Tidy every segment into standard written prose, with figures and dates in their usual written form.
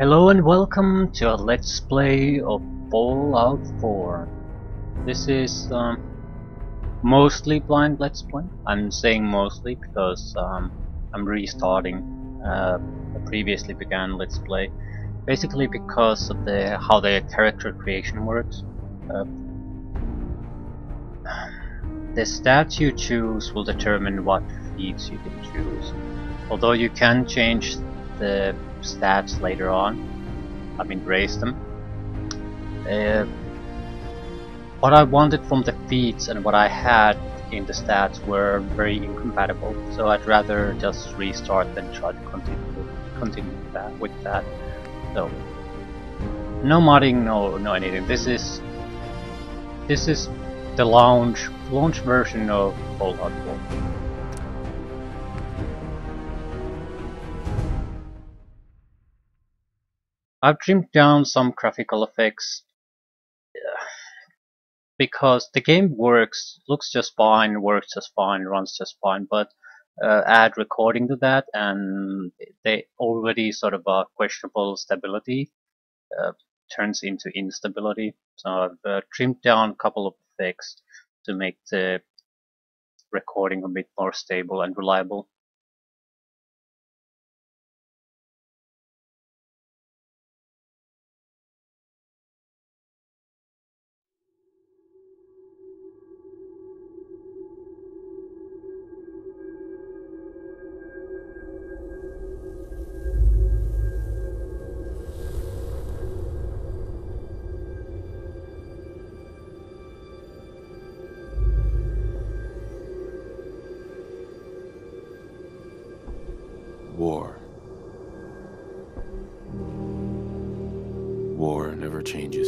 Hello and welcome to a Let's Play of Fallout 4. This is mostly blind Let's Play. I'm saying mostly because I'm restarting a previously began Let's Play. Basically because of how the character creation works. The stats you choose will determine what feats you can choose. Although you can change the stats later on, raise them. What I wanted from the feats and what I had in the stats were very incompatible, so I'd rather just restart than try to continue with that. So no modding, no anything. This is the launch version of Fallout 4. I've trimmed down some graphical effects because the game looks just fine, works just fine, runs just fine, but add recording to that and they already sort of questionable stability turns into instability. So I've trimmed down a couple of effects to make the recording a bit more stable and reliable. War. War never changes.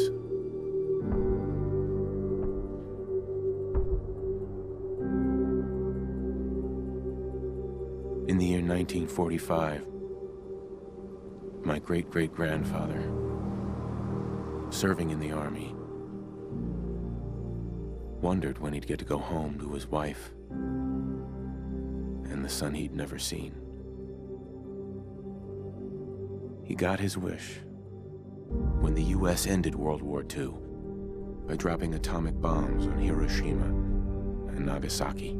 In the year 1945, my great-great-grandfather, serving in the army, wondered when he'd get to go home to his wife and the son he'd never seen. He got his wish when the US ended World War II by dropping atomic bombs on Hiroshima and Nagasaki.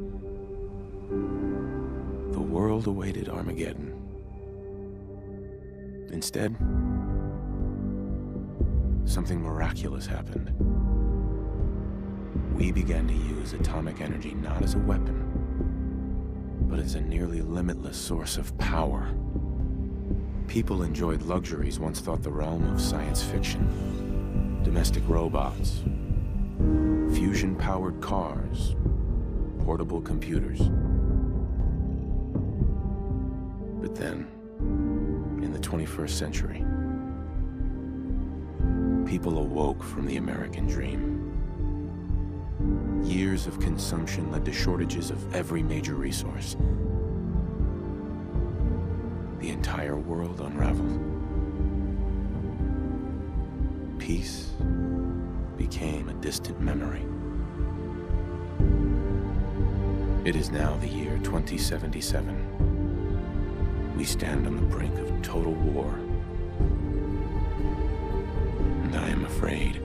The world awaited Armageddon. Instead, something miraculous happened. We began to use atomic energy not as a weapon, but as a nearly limitless source of power. People enjoyed luxuries once thought the realm of science fiction. Domestic robots, fusion-powered cars, portable computers. But then, in the 21st century, people awoke from the American dream. Years of consumption led to shortages of every major resource. The entire world unraveled. Peace became a distant memory. It is now the year 2077. We stand on the brink of total war. And I am afraid.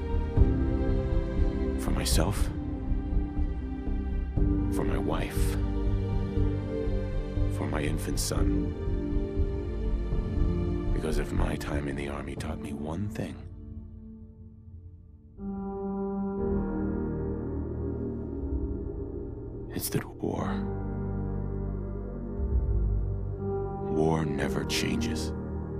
For myself, for my wife, for my infant son. Because if my time in the army taught me one thing, it's that war never changes.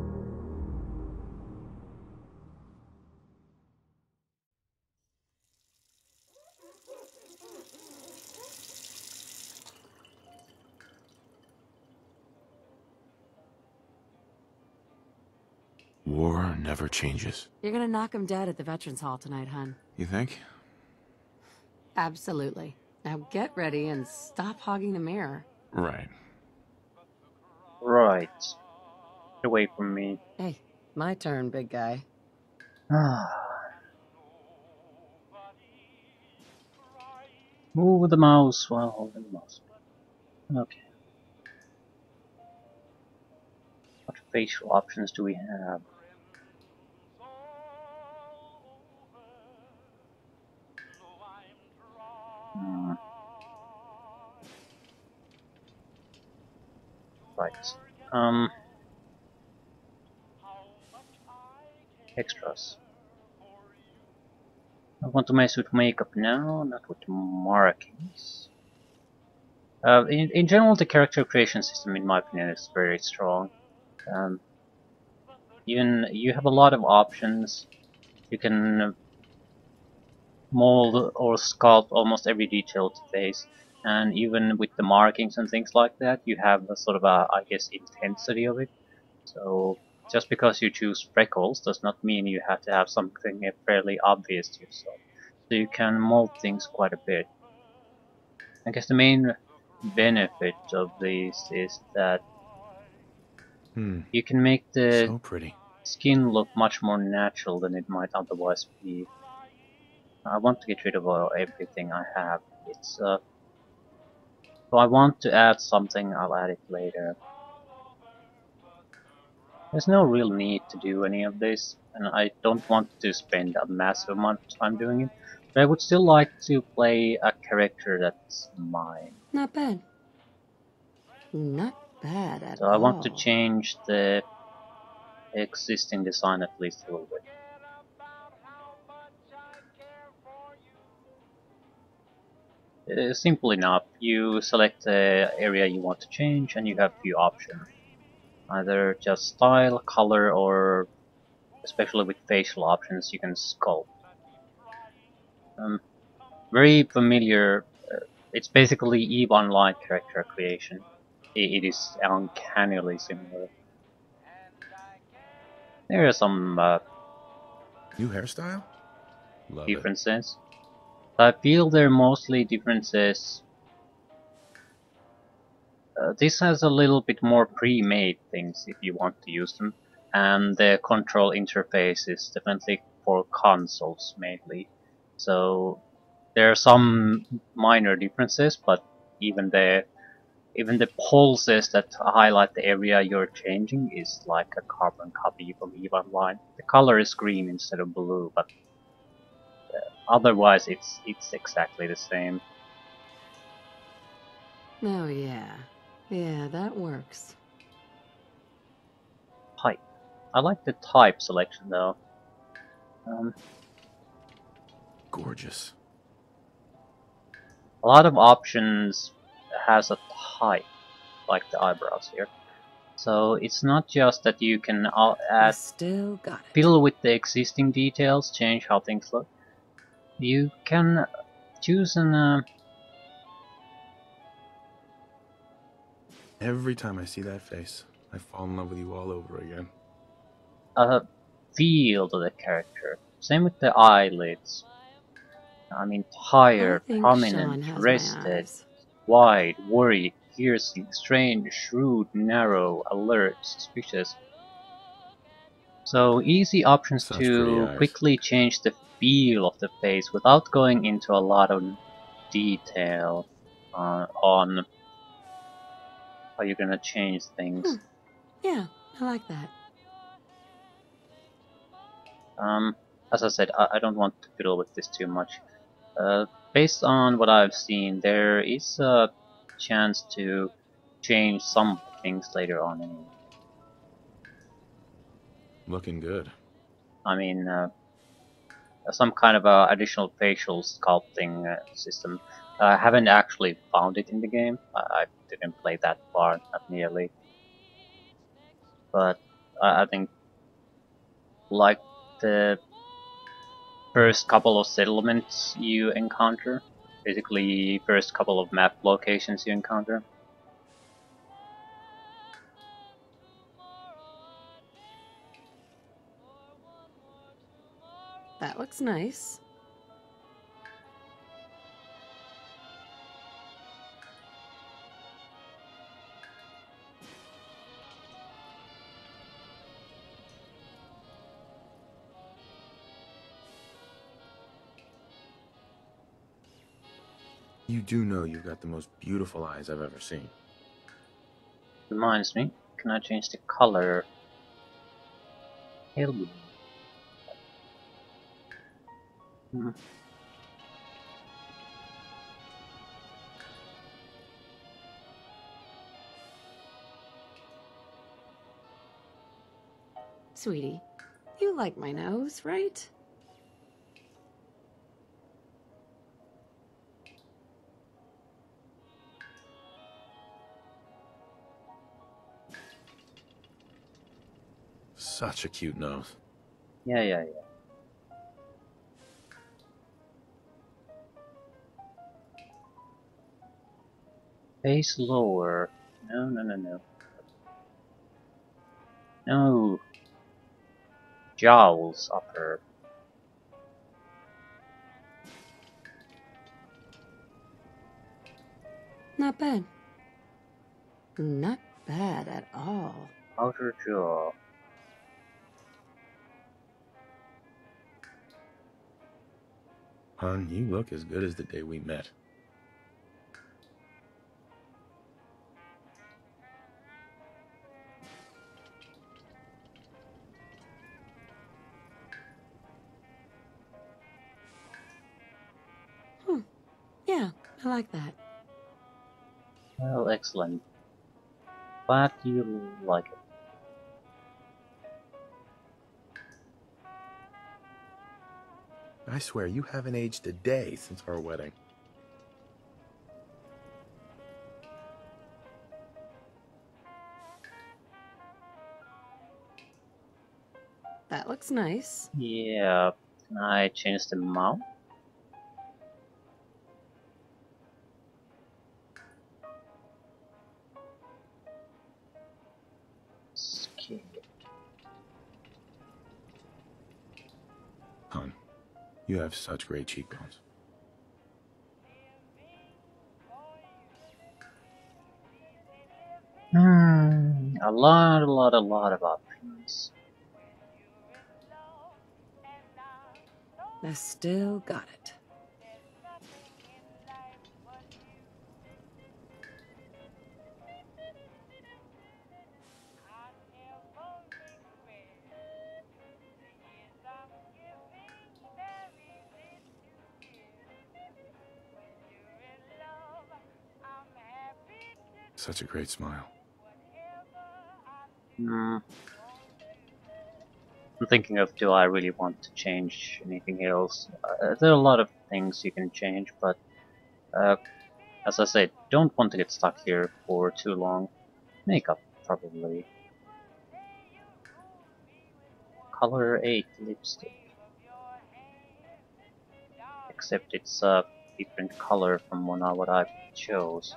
War never changes. You're gonna knock him dead at the Veterans Hall tonight, hun. You think? Absolutely. Now get ready and stop hogging the mirror. Right. Right. Get away from me. Hey, my turn, big guy. Move the mouse while holding the mouse. Okay. What facial options do we have? Right. Extras. I want to mess with makeup now, not with markings. In general, the character creation system, in my opinion, is very strong. Um, you have a lot of options. You can mold or sculpt almost every detail to face, and even with the markings and things like that, you have a sort of a, I guess, intensity of it. So just because you choose freckles does not mean you have to have something fairly obvious to yourself. So you can mold things quite a bit. I guess the main benefit of this is that you can make the So pretty. skin look much more natural than it might otherwise be. I want to get rid of everything I have. If I want to add something, I'll add it later. There's no real need to do any of this, and I don't want to spend a massive amount of time doing it, but I would still like to play a character that's mine. Not bad. Not bad at So I want to all. change the existing design at least a little bit. Simple enough, you select the area you want to change and you have a few options. Either just style, color, or especially with facial options, you can sculpt. Very familiar. It's basically EVE Online character creation. It is uncannily similar. There are some New hairstyle? Love it. differences. I feel they're mostly differences. This has a little bit more pre-made things if you want to use them, and the control interface is definitely for consoles mainly. So there are some minor differences, but even the even the pulses that highlight the area you're changing is like a carbon copy from EVE Online. The color is green instead of blue, but otherwise it's exactly the same. Oh, yeah. Yeah, that works. Type. I like the type selection though. Um, Gorgeous. a lot of options has a type, like the eyebrows here. So it's not just that you can You add still got it. fiddle with the existing details, change how things look. You can choose an Every time I see that face, I fall in love with you all over again. feel to the character. Same with the eyelids. I mean, I tired, think Sean prominent, has my rested, eyes. wide, worried, piercing, strange, shrewd, narrow, alert, suspicious. So easy options Such pretty to eyes. quickly change the feel of the face without going into a lot of detail on how you're gonna change things. Yeah, I like that. As I said, I don't want to fiddle with this too much. Based on what I've seen, there is a chance to change some things later on anyway. Looking good. I mean, some kind of additional facial sculpting system. I haven't actually found it in the game. I didn't play that far, not nearly. But I think like the first couple of settlements you encounter, basically first couple of map locations you encounter, That looks nice. You do know you've got the most beautiful eyes I've ever seen. reminds me, can I change the color? Pale blue. Hmm. Sweetie, you like my nose, right? Such a cute nose. Yeah, yeah, yeah. Face lower. No, no, no, no. No. Jowls upper. Not bad. Not bad at all. Outer jaw. Hon, you look as good as the day we met. Yeah, I like that. Well, excellent. Glad you like it. I swear you haven't aged a day since our wedding. That looks nice. Yeah. Can I change the mount? Skin. Hon, you have such great cheekbones. A lot of options. I still got it. Such a great smile. I'm thinking of, do I really want to change anything else? There are a lot of things you can change, but as I said, don't want to get stuck here for too long. Makeup, probably. Color 8 lipstick. Except it's a different color from what I chose.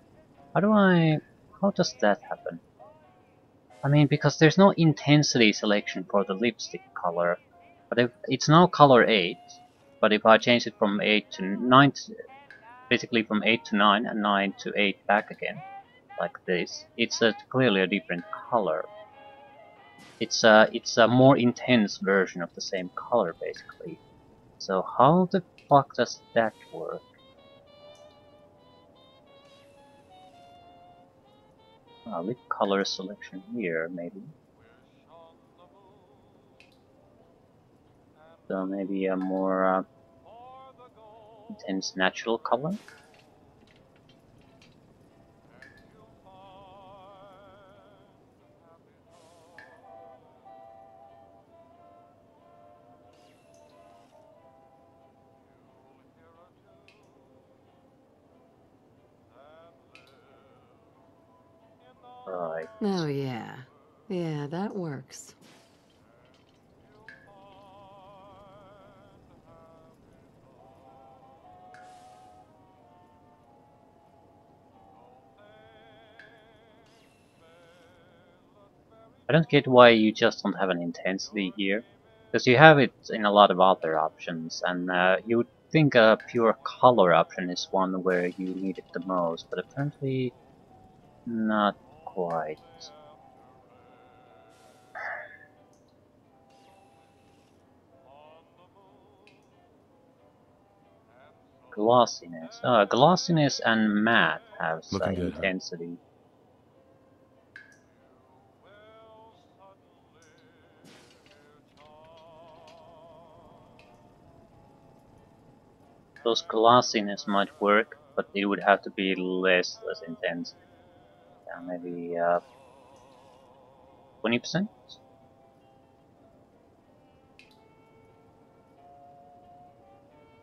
How does that happen? I mean, because there's no intensity selection for the lipstick color. But if it's now color 8, but if I change it from 8 to 9, basically from 8 to 9 and 9 to 8 back again, like this, it's clearly a different color. It's a more intense version of the same color, basically. So how the fuck does that work? Lip color selection here, maybe. So maybe a more intense natural color. Right. Oh, yeah. Yeah, that works. I don't get why you just don't have an intensity here. Because you have it in a lot of other options, and you would think a pure color option is one where you need it the most, but apparently not quite. Glossiness. Glossiness and matte have Looking good, huh? intensity. Those glossiness might work, but it would have to be less intense. Yeah, maybe 20%?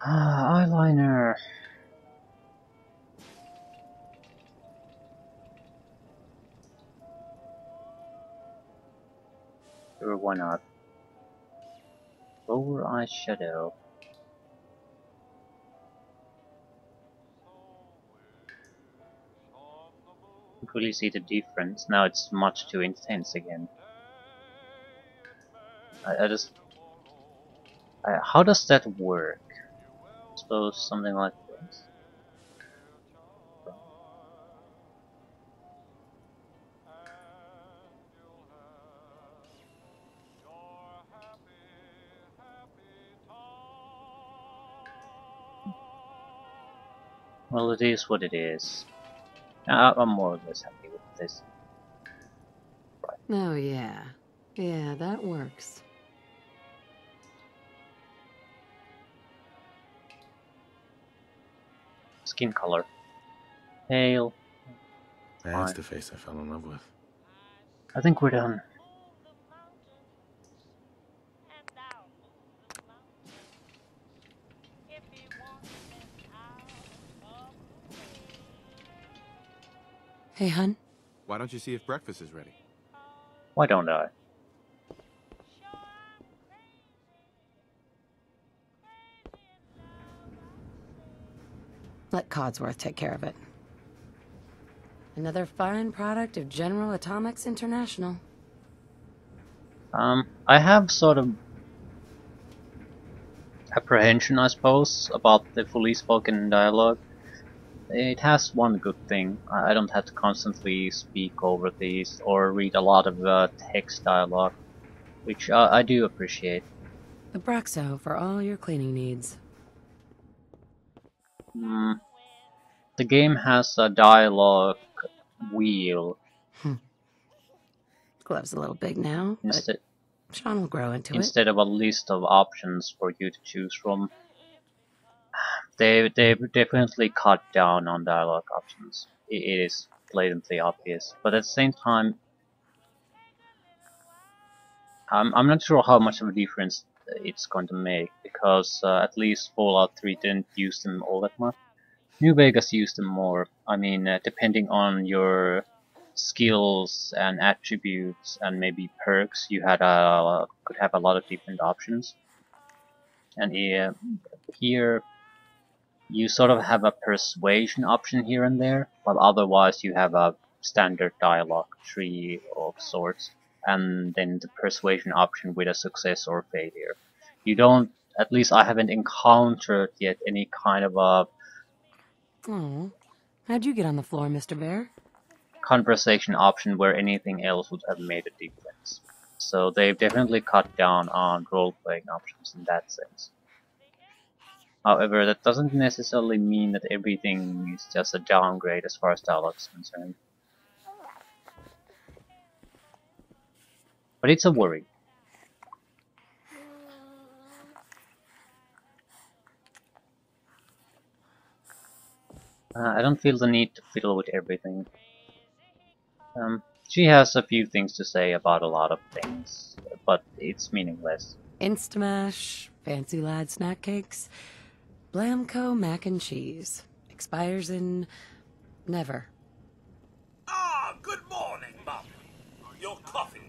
Eyeliner. Sure, why not? Lower eyeshadow. You can really see the difference. Now it's much too intense again. I just... how does that work? I suppose something like this. Well, it is what it is. I'm more or less happy with this. Oh, yeah. Yeah, that works. Skin color. Pale. That's the face I fell in love with. I think we're done. Hey, hun. Why don't you see if breakfast is ready? Why don't I? Let Codsworth take care of it. Another fine product of General Atomics International. I have sort of apprehension, I suppose, about the fully spoken dialogue. It has one good thing. I don't have to constantly speak over these or read a lot of text dialogue, which I do appreciate. Abraxo for all your cleaning needs. The game has a dialogue wheel. Glove's a little big now, but Sean will grow into it. Instead of a list of options for you to choose from. They definitely cut down on dialogue options. It is blatantly obvious, but at the same time, I'm not sure how much of a difference it's going to make, because at least Fallout 3 didn't use them all that much. New Vegas used them more. I mean, depending on your skills and attributes and maybe perks, you had could have a lot of different options. And here, you sort of have a persuasion option here and there, but otherwise you have a standard dialogue tree of sorts, and then the persuasion option with a success or failure. You don't, at least I haven't encountered yet any kind of a Oh, how'd you get on the floor, Mr. Bear? conversation option where anything else would have made a difference. So they've definitely cut down on role-playing options in that sense. However, that doesn't necessarily mean that everything is just a downgrade as far as dialogue is concerned. But it's a worry. I don't feel the need to fiddle with everything. She has a few things to say about a lot of things, but it's meaningless. Instamash, Fancy Lad snack cakes, Blamco mac and cheese. Expires in... never. Ah, good morning, Mum. Your coffee.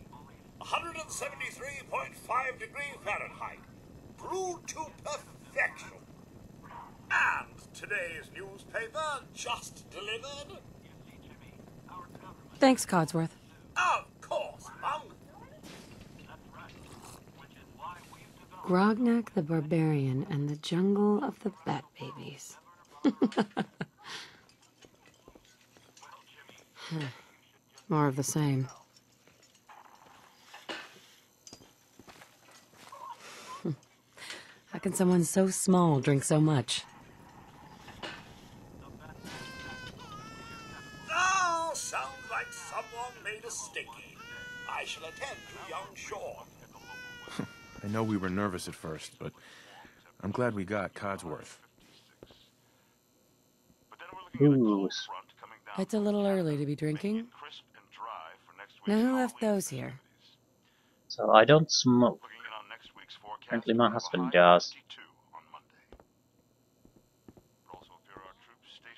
173.5 degrees Fahrenheit. Brewed to perfection. And today's newspaper just delivered. Thanks, Codsworth. Of course, Mum. Grognak the Barbarian and the Jungle of the Bat Babies. More of the same. How can someone so small drink so much? Oh, sounds like someone made a sticky. I shall attend to young Sean. I know we were nervous at first, but I'm glad we got Codsworth. Booze. It's a little early to be drinking. Now who left those here? So I don't smoke. Apparently my husband does.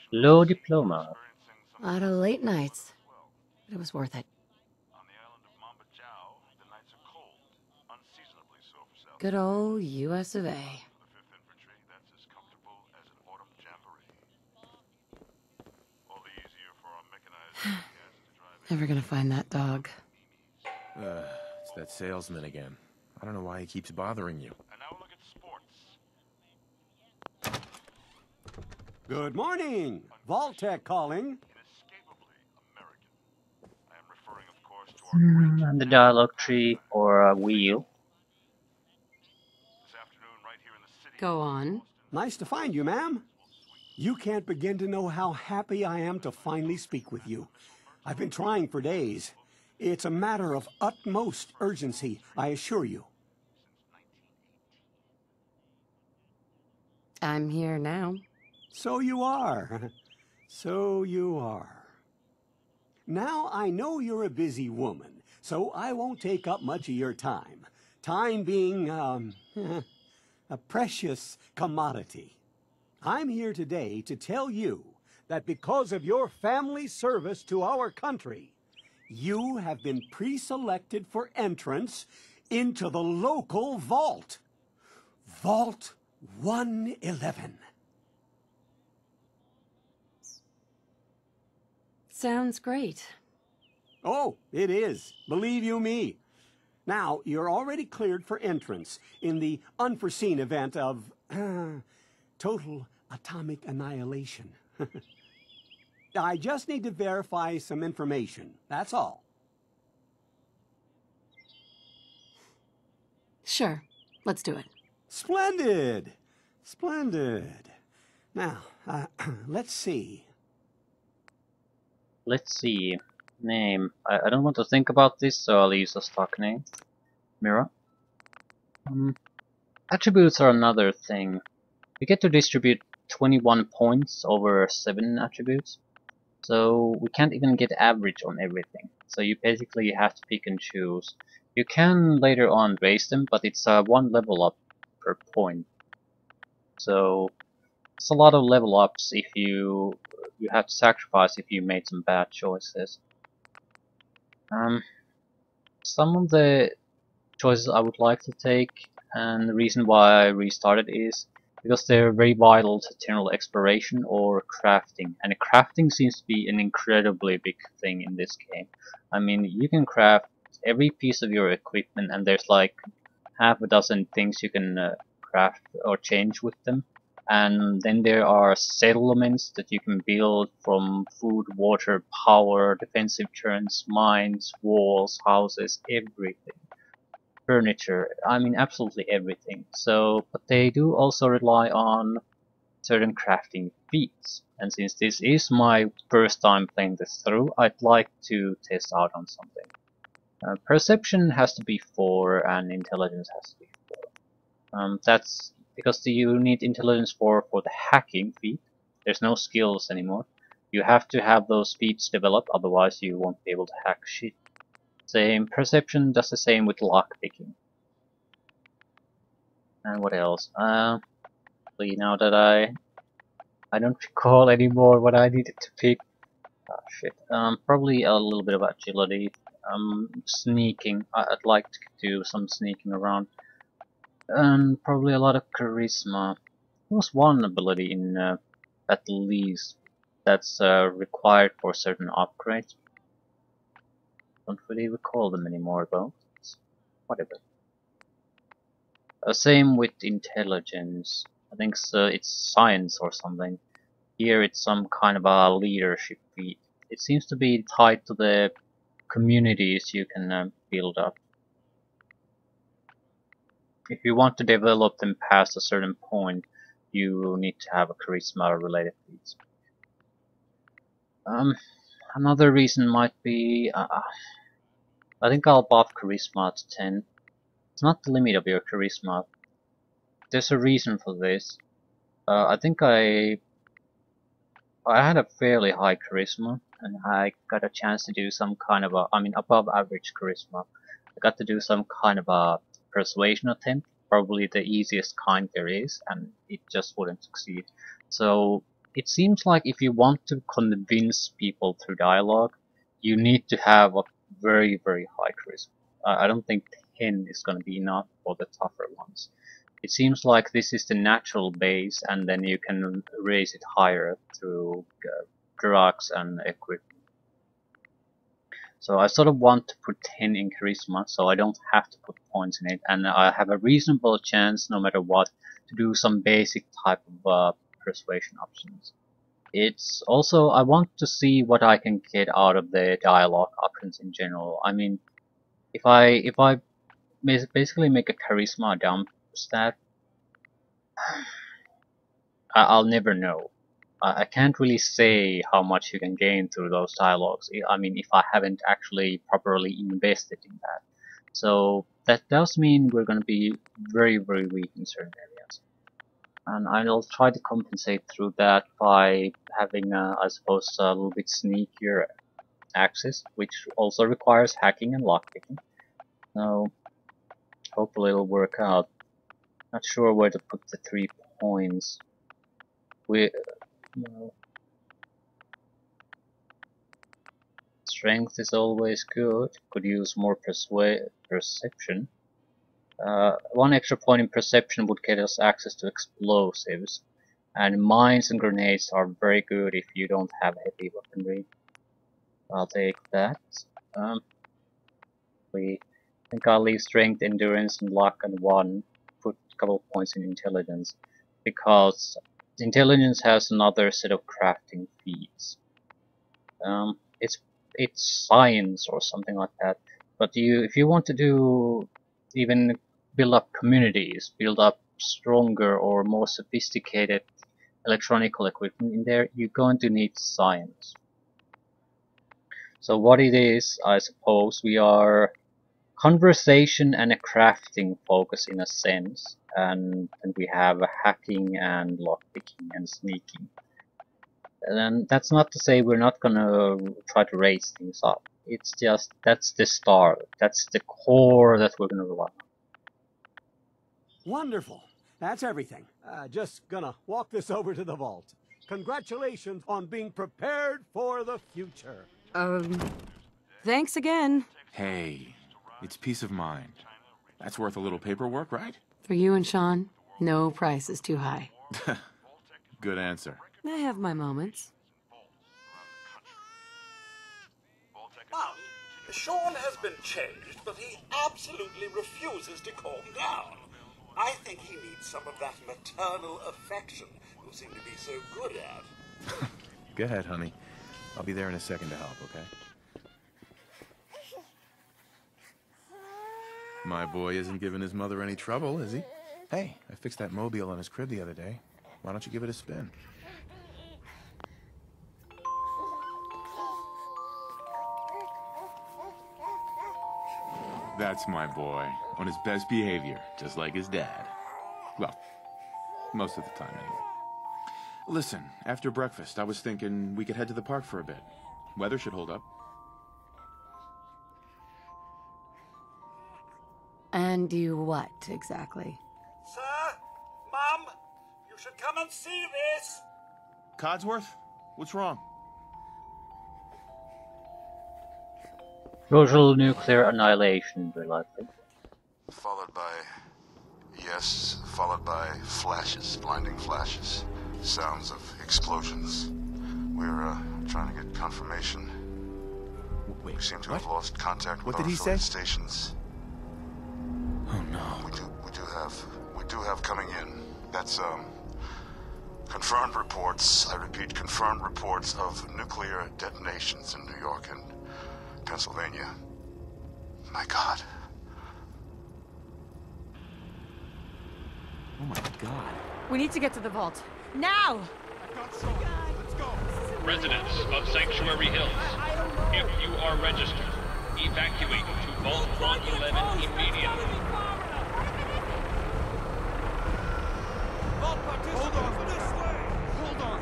Low diploma. A lot of late nights, but it was worth it. Good old US of A. Never gonna find that dog. It's that salesman again. I don't know why he keeps bothering you. And now look at sports. Good morning. Vaultec calling. Inescapably American. I am referring, of course, to our great And the dialogue tree or a wheel. this afternoon right here in the city. Go on. Nice to find you, ma'am. You can't begin to know how happy I am to finally speak with you. I've been trying for days. It's a matter of utmost urgency, I assure you. I'm here now. So you are. So you are. Now, I know you're a busy woman, so I won't take up much of your time. Time being, a precious commodity. I'm here today to tell you that because of your family's service to our country, you have been pre-selected for entrance into the local vault. Vault 111. Sounds great. Oh, it is. Believe you me. Now, you're already cleared for entrance in the unforeseen event of total atomic annihilation. I just need to verify some information. That's all. Sure, let's do it. Splendid. Splendid. Now, let's see. Let's see. Name. I don't want to think about this, so I'll use a stock name. Mira. Attributes are another thing. We get to distribute 21 points over 7 attributes. So we can't even get average on everything. So you basically have to pick and choose. You can later on raise them, but it's 1 level up per point. So it's a lot of level ups if you have to sacrifice if you made some bad choices. Some of the choices I would like to take, and the reason why I restarted is because they're very vital to general exploration or crafting, and crafting seems to be an incredibly big thing in this game. I mean, you can craft every piece of your equipment, and there's like half a dozen things you can craft or change with them. And then there are settlements that you can build from food, water, power, defensive turrets, mines, walls, houses, everything. Furniture, I mean absolutely everything. So, but they do also rely on certain crafting feats. And since this is my first time playing this through, I'd like to test out on something. Perception has to be 4 and intelligence has to be 4. That's because you need intelligence for the hacking feat. There's no skills anymore. You have to have those feats developed, otherwise you won't be able to hack shit. Same perception does the same with lockpicking. And what else? Now that I don't recall anymore what I needed to pick. Oh shit. Probably a little bit of agility. Sneaking. I'd like to do some sneaking around. And probably a lot of charisma. There was one ability in at least that's required for certain upgrades. Don't really recall them anymore though. Whatever. Same with intelligence. I think it's science or something. Here it's some kind of a leadership feat. It seems to be tied to the communities you can build up. If you want to develop them past a certain point, you need to have a charisma related feat. Another reason might be I think I'll buff charisma to 10. It's not the limit of your charisma. There's a reason for this. I think I had a fairly high charisma, and I got a chance to do some kind of above average charisma. I got to do some kind of a persuasion attempt, probably the easiest kind there is, and it just wouldn't succeed. So it seems like if you want to convince people through dialogue, you need to have a very, very high charisma. I don't think 10 is going to be enough for the tougher ones. It seems like this is the natural base, and then you can raise it higher through drugs and equipment. So I sort of want to put 10 in charisma, so I don't have to put points in it, and I have a reasonable chance, no matter what, to do some basic type of persuasion options. It's also, I want to see what I can get out of the dialogue options in general. I mean, if I basically make a charisma dump stat, I'll never know. I can't really say how much you can gain through those dialogues. I mean, if I haven't actually properly invested in that. So that does mean we're going to be very, very weak in certain areas. And I'll try to compensate through that by having, I suppose, a little bit sneakier access, which also requires hacking and lockpicking. So hopefully it'll work out. Not sure where to put the 3 points. No. Strength is always good. Could use more perception. 1 extra point in perception would get us access to explosives, and mines and grenades are very good if you don't have heavy weaponry. I'll take that. I think I'll leave strength, endurance, and luck and 1. Put a couple points in intelligence, because intelligence has another set of crafting feats. It's science or something like that. But if you want to do even build up communities, build up stronger or more sophisticated electronical equipment in there, you're going to need science. So what it is, I suppose, we are conversation and a crafting focus in a sense, and we have hacking and lockpicking and sneaking. And that's not to say we're not gonna try to raise things up. It's just that's the start, that's the core that we're gonna rely on. Wonderful. That's everything. Just gonna walk this over to the vault. Congratulations on being prepared for the future. Thanks again. Hey, it's peace of mind. That's worth a little paperwork, right? For you and Sean, no price is too high. Good answer. I have my moments. Mom, Sean has been changed, but he absolutely refuses to calm down. I think he needs some of that maternal affection you seem to be so good at. Go ahead, honey. I'll be there in a second to help, okay? My boy isn't giving his mother any trouble, is he? Hey, I fixed that mobile on his crib the other day. Why don't you give it a spin? That's my boy, on his best behavior, just like his dad. Well, most of the time, anyway. Listen, after breakfast, I was thinking we could head to the park for a bit. Weather should hold up. And do what, exactly? Sir, Mum, you should come and see this. Codsworth? What's wrong? Total nuclear annihilation, very likely. Followed by... Yes, followed by flashes, blinding flashes. Sounds of explosions. We're, trying to get confirmation. Wait, We seem to what? have lost contact with What our did he affiliate say? stations. Oh no. We do have coming in. That's, confirmed reports, I repeat, confirmed reports of nuclear detonations in New York and Pennsylvania. My God. Oh my god. We need to get to the vault. Now! Residents of Sanctuary Hills, if you are registered, evacuate to Vault 111 immediately. Hold on. This way. Hold on.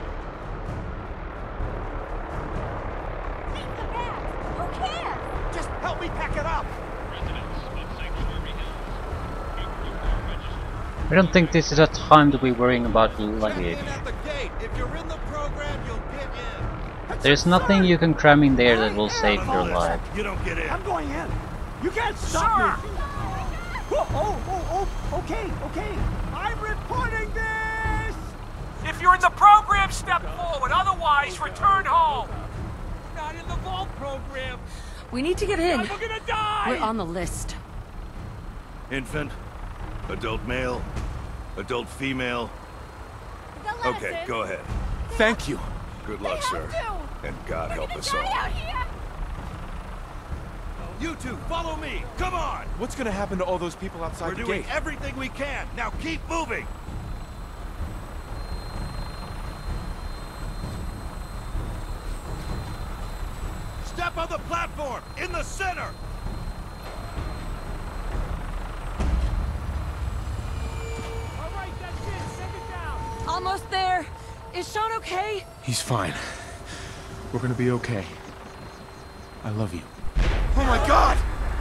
Who cares? Just help me pack it up. Residents of Sanctuary Hills, if you are registered. I don't think this is a time to be worrying about luggage. At the gate if you're you're in the program, you'll get in. There's nothing you can cram in there that will save your life. You don't get in. I'm going in. You can't stop me. Okay. I'm reporting this. If you're in the program, step forward. Otherwise, return home. Not in the vault program. We need to get in. We're gonna die. We're on the list. Infant, adult male, adult female. Okay, go ahead. Thank you. Good luck, sir. And God help us all. You two, follow me. Come on. What's gonna happen to all those people outside We're the doing gate? everything we can. Now keep moving. Step on the platform, in the center. All right, that's it. Send it down. Almost there. Is Sean okay? He's fine. We're gonna be okay. I love you. Oh my God!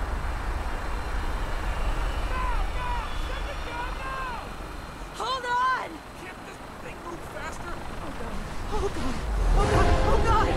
Hold on! Can't this thing move faster? Oh God! Oh God! Oh God!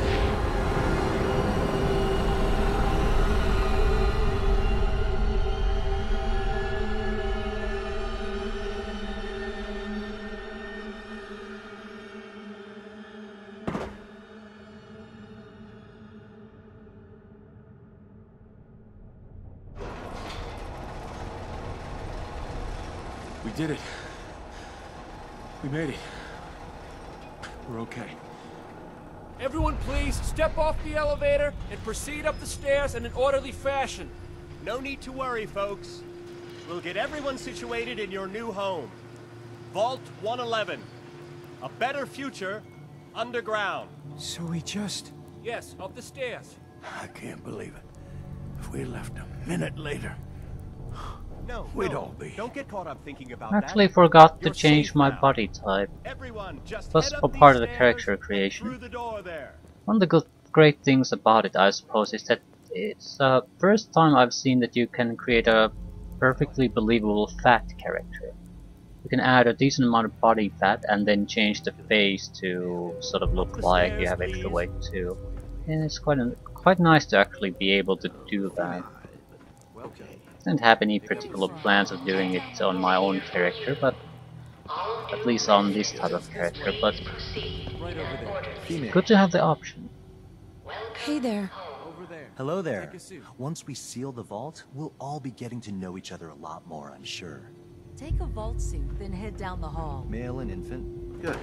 We did it. We made it. We're okay. Everyone, please step off the elevator and proceed up the stairs in an orderly fashion. No need to worry, folks. We'll get everyone situated in your new home. Vault 111. A better future underground. So we just... Yes, up the stairs. I can't believe it. If we left a minute later, No, we'd no. all be. Don't get caught up thinking about Actually that. forgot to You're change safe my now. body type. Everyone, just That's head for up part these of the stairs character and creation. through the door there. One of the great things about it, I suppose, is that it's the first time I've seen that you can create a perfectly believable fat character. You can add a decent amount of body fat and then change the face to sort of look like you have extra weight too. And it's quite nice to actually be able to do that. I didn't have any particular plans of doing it on my own character, but at least on this type of character, but good to have the option. Hey there. Hello there. Once we seal the vault, we'll all be getting to know each other a lot more, I'm sure. Take a vault suit, then head down the hall. Male and infant. Good.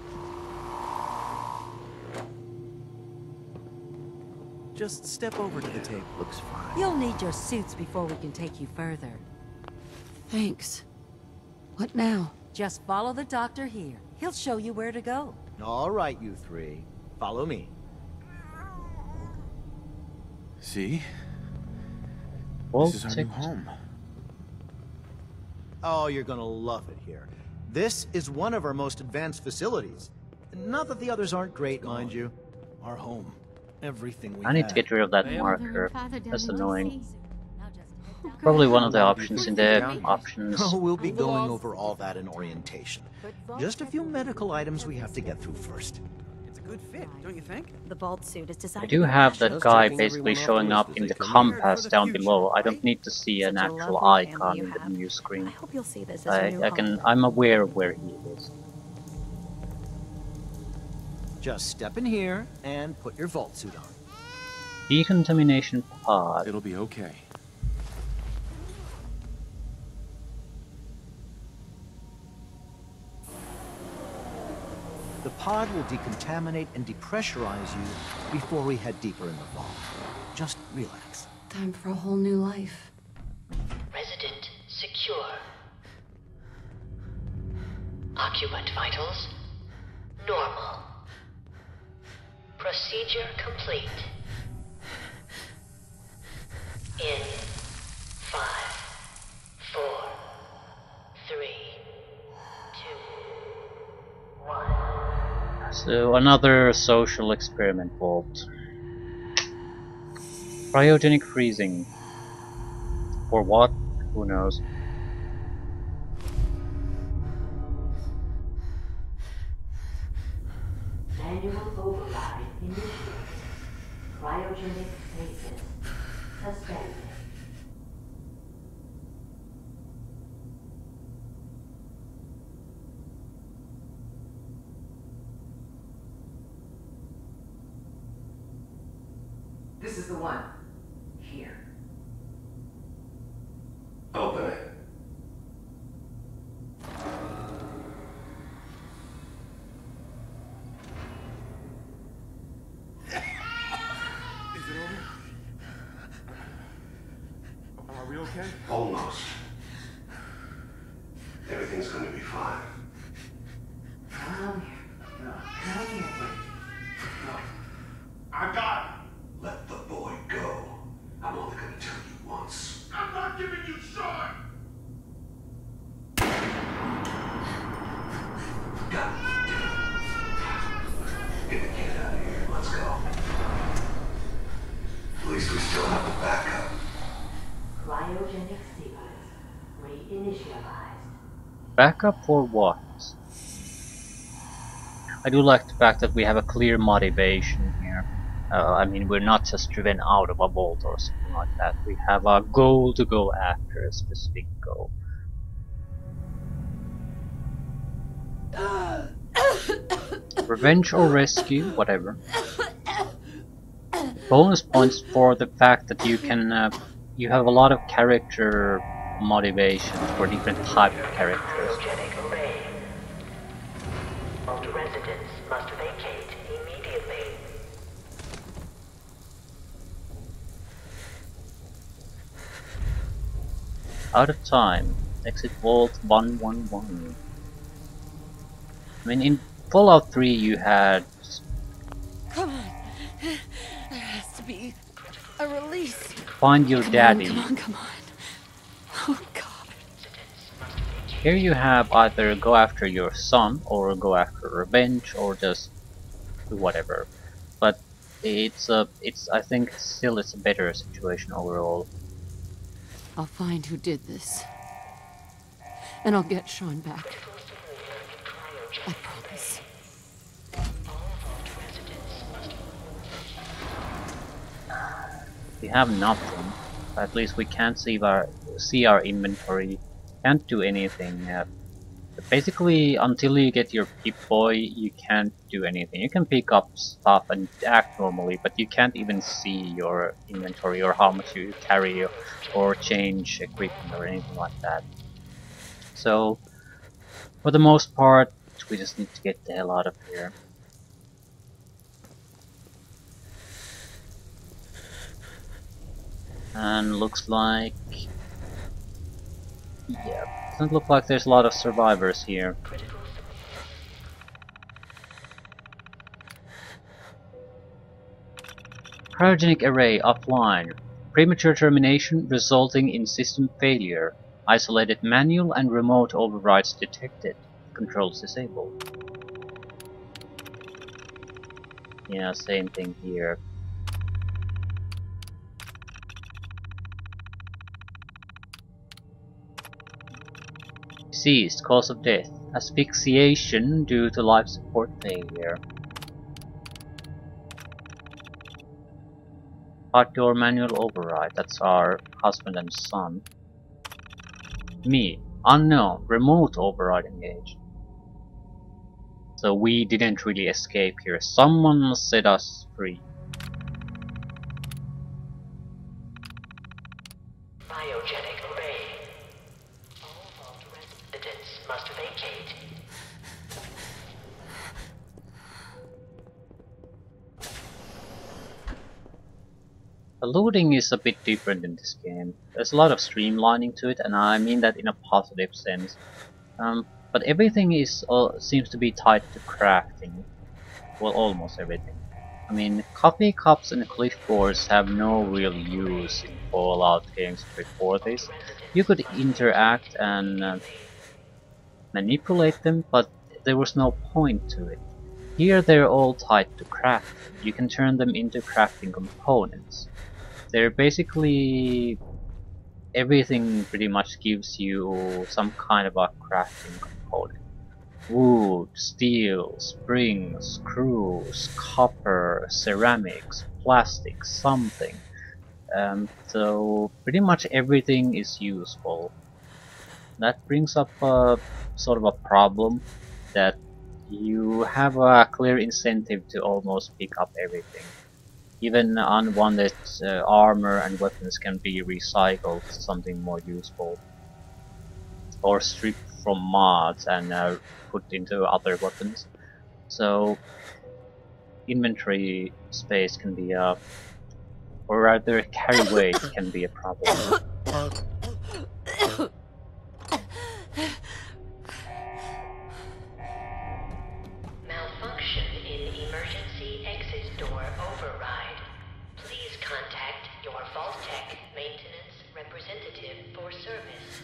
Just step over to the table. Looks fine. You'll need your suits before we can take you further. Thanks. What now? Just follow the doctor here. He'll show you where to go. All right, you three. Follow me. See? Well, This is our new home. Oh, you're gonna love it here. This is one of our most advanced facilities. Not that the others aren't great, mind you. Our home. Everything we I need to get rid of that Ma'am? marker. That's annoying. Probably one of the options in the options. Oh, we'll be going over all that in orientation. Just a few medical items we have to get through first. It's a good fit, don't you think? The vault suit is I designed do to be have fashion. that guy basically showing up in the compass down below. I don't need to see an Such a actual lovely icon family in you the have. new screen. I hope you'll see this as your new home. I'm aware of where he is. Just step in here and put your vault suit on. Decontamination pod. It'll be okay. The pod will decontaminate and depressurize you before we head deeper in the vault. Just relax. Time for a whole new life. Resident secure. Occupant vitals normal. Procedure complete. In 5, 4, 3, 2, 1. So another social experiment vault. Cryogenic freezing. For what? Who knows? Cryogenic stasis suspended. This is the one. Here. Open it. Is it over? Are we okay? Almost. Everything's going to be fine. Come here. No, come here. No. I got it. Let the boy go. I'm only going to tell you once. I'm not giving you short! Got it. Get the kid out of here. Let's go. At least we still have a backup. Cryogenic sequence reinitialized. Backup for what? I do like the fact that we have a clear motivation here. I mean, we're not just driven out of a vault or something like that. We have a goal to go after, a specific goal. Revenge or rescue, whatever. Bonus points for the fact that you can, you have a lot of character motivations for different type of characters. Cryogenic array. All residents must vacate immediately. Out of time. Exit Vault 111. I mean, in Fallout 3 you had... Come on. There has to be a release. Find your daddy. Come on, come on. Oh, God. Here you have either go after your son, or go after revenge, or just do whatever. But it's I think still it's a better situation overall. I'll find who did this. And I'll get Sean back. I promise. We have nothing. At least we can't see our inventory. Can't do anything. Basically, until you get your Pip-Boy, you can't do anything. You can pick up stuff and act normally, but you can't even see your inventory or how much you carry or change equipment or anything like that. So, for the most part, we just need to get the hell out of here. And looks like... yeah, doesn't look like there's a lot of survivors here. Cryogenic array offline. Premature termination resulting in system failure. Isolated manual and remote overrides detected. Controls disabled. Yeah, same thing here. Deceased, cause of death, asphyxiation due to life support failure. Hard door manual override, that's our husband and son. Me, unknown, remote override engaged. So we didn't really escape here, someone set us free. Cryogenic array. All vault residents must vacate. The loading is a bit different in this game. There's a lot of streamlining to it, and I mean that in a positive sense. But everything is seems to be tied to crafting. Well, almost everything. I mean, coffee cups and clipboards have no real use in Fallout games before this. You could interact and manipulate them, but there was no point to it. Here they're all tied to craft. You can turn them into crafting components. They're basically... everything pretty much gives you some kind of a crafting component. wood, steel, springs, screws, copper, ceramics, plastic, something. So pretty much everything is useful. That brings up a sort of a problem that you have a clear incentive to almost pick up everything. Even unwanted armor and weapons can be recycled to something more useful, or stripped from mods and put into other weapons. So inventory space can be a, or rather carry weight can be a problem. Malfunction in emergency exit door override. Please contact your Vault-Tec maintenance representative for service.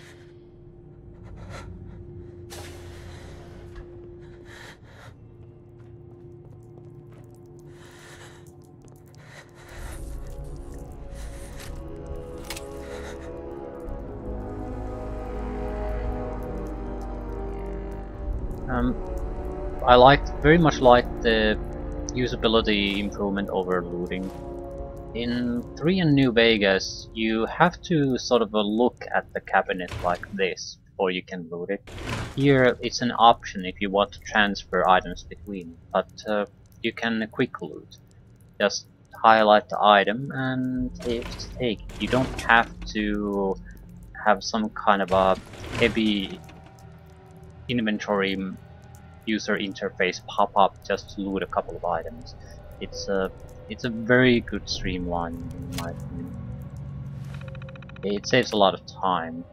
I very much liked the usability improvement over looting. In 3 and New Vegas, you have to sort of look at the cabinet like this before you can loot it. Here, it's an option if you want to transfer items between, but you can quick loot. Just highlight the item and just take it. You don't have to have some kind of a heavy inventory user interface pop up just to loot a couple of items. It's a very good streamline in my opinion. It saves a lot of time.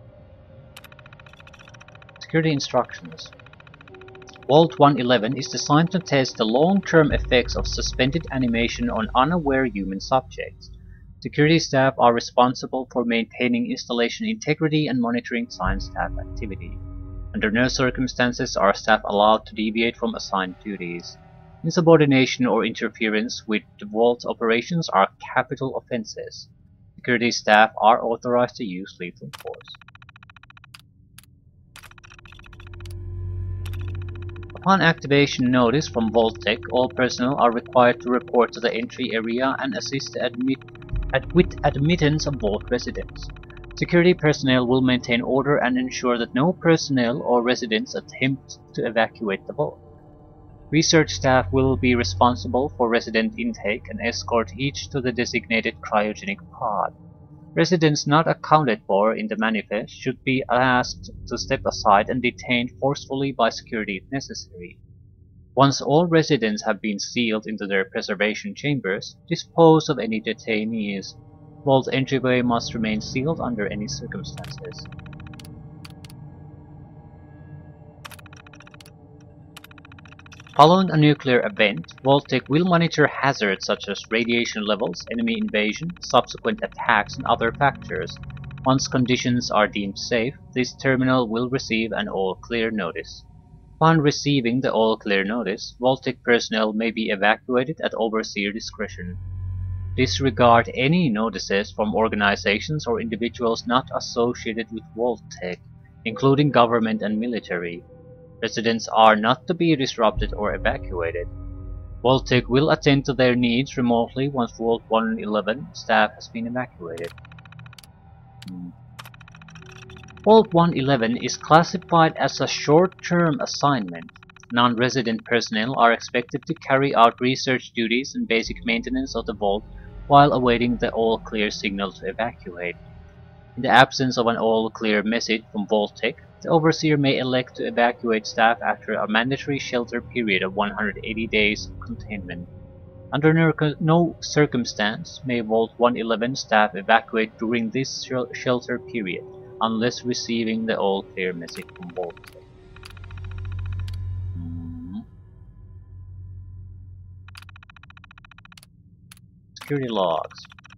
Security instructions. Vault 111 is designed to test the long-term effects of suspended animation on unaware human subjects. Security staff are responsible for maintaining installation integrity and monitoring assigned staff activity. Under no circumstances are staff allowed to deviate from assigned duties. Insubordination or interference with the Vault's operations are capital offenses. Security staff are authorized to use lethal force. Upon activation notice from Vault-Tec, all personnel are required to report to the entry area and assist with admittance of Vault residents. Security personnel will maintain order and ensure that no personnel or residents attempt to evacuate the Vault. Research staff will be responsible for resident intake and escort each to the designated cryogenic pod. Residents not accounted for in the manifest should be asked to step aside and detained forcefully by security if necessary. Once all residents have been sealed into their preservation chambers, dispose of any detainees. Vault entryway must remain sealed under any circumstances. Following a nuclear event, Vault-Tec will monitor hazards such as radiation levels, enemy invasion, subsequent attacks, and other factors. Once conditions are deemed safe, this terminal will receive an all-clear notice. Upon receiving the all-clear notice, Vault-Tec personnel may be evacuated at overseer discretion. Disregard any notices from organizations or individuals not associated with Vault-Tec, including government and military. Residents are not to be disrupted or evacuated. Vault-Tec will attend to their needs remotely once Vault 111 staff has been evacuated. Vault 111 is classified as a short-term assignment. Non-resident personnel are expected to carry out research duties and basic maintenance of the Vault while awaiting the all-clear signal to evacuate. In the absence of an all-clear message from Vault-Tec, the Overseer may elect to evacuate staff after a mandatory shelter period of 180 days of containment. Under no circumstance may Vault 111 staff evacuate during this shelter period, unless receiving the all-clear message from Vault-Tec. Security logs.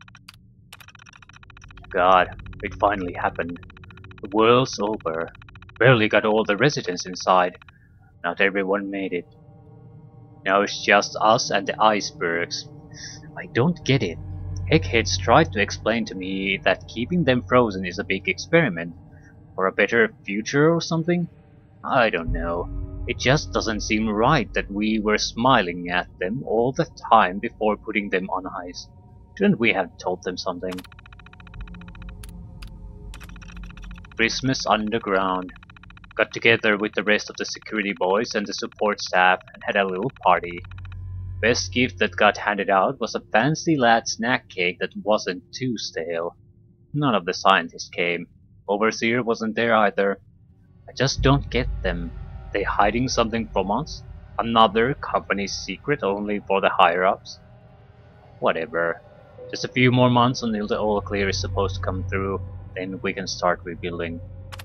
God, it finally happened. The world's over. Barely got all the residents inside. Not everyone made it. Now it's just us and the icebergs. I don't get it. Eggheads tried to explain to me that keeping them frozen is a big experiment. For a better future or something? I don't know. It just doesn't seem right that we were smiling at them all the time before putting them on ice. Shouldn't we have told them something? Christmas underground. Got together with the rest of the security boys and the support staff and had a little party. Best gift that got handed out was a fancy lad snack cake that wasn't too stale. None of the scientists came. Overseer wasn't there either. I just don't get them. They hiding something from us? Another company secret only for the higher-ups? Whatever. Just a few more months until the all clear is supposed to come through, then we can start rebuilding.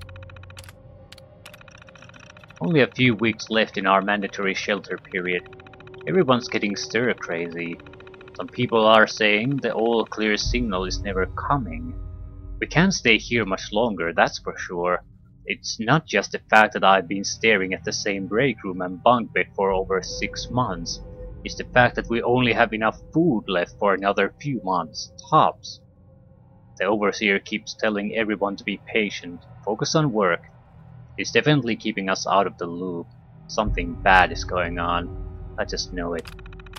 Only a few weeks left in our mandatory shelter period. Everyone's getting stir crazy. Some people are saying the all clear signal is never coming. We can't stay here much longer, that's for sure. It's not just the fact that I've been staring at the same break room and bunk bed for over 6 months. It's the fact that we only have enough food left for another few months, tops. The overseer keeps telling everyone to be patient, focus on work. He's definitely keeping us out of the loop. Something bad is going on. I just know it.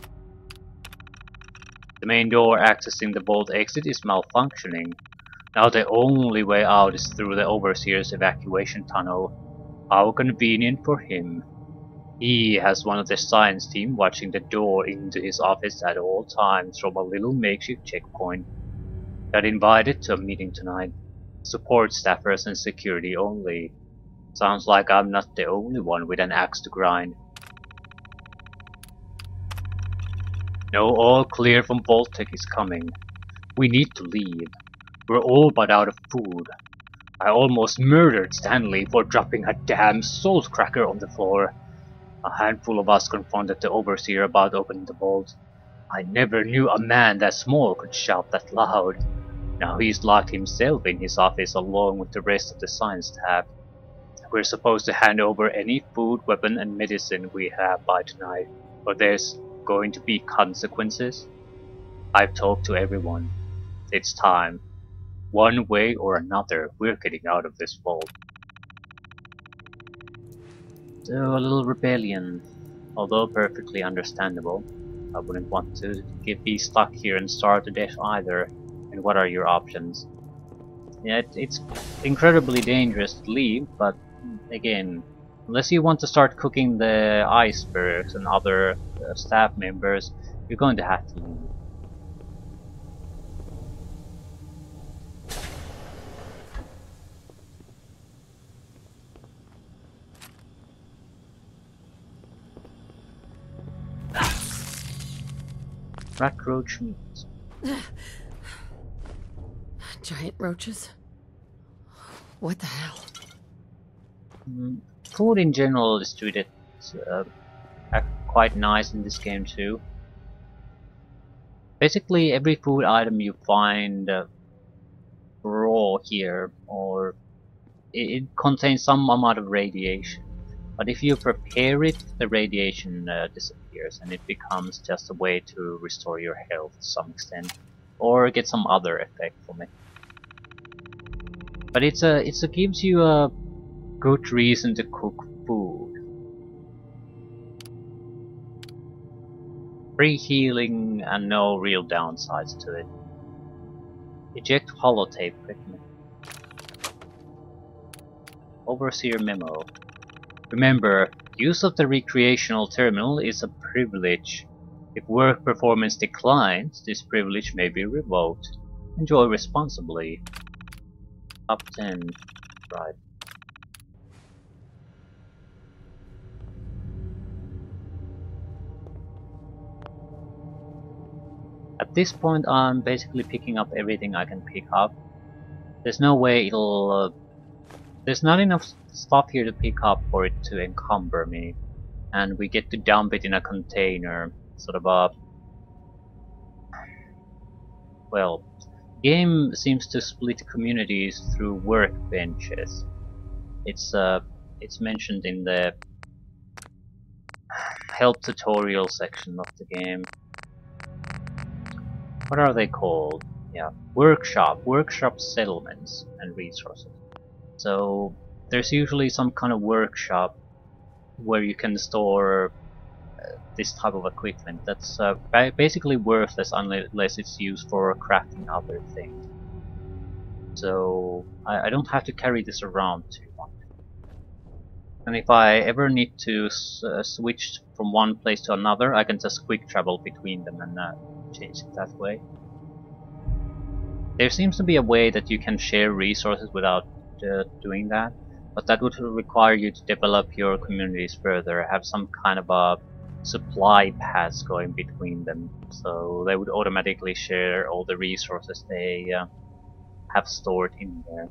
The main door accessing the vault exit is malfunctioning. Now the only way out is through the Overseer's evacuation tunnel. How convenient for him. He has one of the science team watching the door into his office at all times from a little makeshift checkpoint. Got invited to a meeting tonight. Support staffers and security only. Sounds like I'm not the only one with an axe to grind. No all clear from Vault-Tec is coming. We need to leave. We're all but out of food. I almost murdered Stanley for dropping a damn salt cracker on the floor. A handful of us confronted the Overseer about opening the vault. I never knew a man that small could shout that loud. Now he's locked himself in his office along with the rest of the science staff. We're supposed to hand over any food, weapon and medicine we have by tonight, or there's going to be consequences. I've talked to everyone. It's time. One way or another, we're getting out of this vault. So a little rebellion, although perfectly understandable. I wouldn't want to be stuck here and starve to death either. And what are your options? Yeah, it's incredibly dangerous to leave, but again, unless you want to start cooking the icebergs and other staff members, you're going to have to leave. Rat roach meat. Giant roaches? What the hell? Food in general is treated quite nice in this game too. Basically every food item you find raw here, or it contains some amount of radiation. But if you prepare it, the radiation disappears and it becomes just a way to restore your health to some extent, or get some other effect from it. But it gives you a good reason to cook food. Free healing and no real downsides to it. Eject holotape quickly. Overseer memo. Remember, use of the recreational terminal is a privilege. If work performance declines, this privilege may be revoked. Enjoy responsibly. Up 10. Right. At this point I'm basically picking up everything I can pick up. There's no way it'll... there's not enough stuff here to pick up for it to encumber me. And we get to dump it in a container. Sort of a... well... game seems to split communities through workbenches. It's mentioned in the help tutorial section of the game. What are they called? Yeah, workshop settlements and resources. So there's usually some kind of workshop where you can store this type of equipment. That's basically worthless unless it's used for crafting other things. So I don't have to carry this around too much. And if I ever need to switch from one place to another, I can just quick travel between them and change it that way. There seems to be a way that you can share resources without doing that, but that would require you to develop your communities further, have some kind of a supply paths going between them, so they would automatically share all the resources they have stored in there.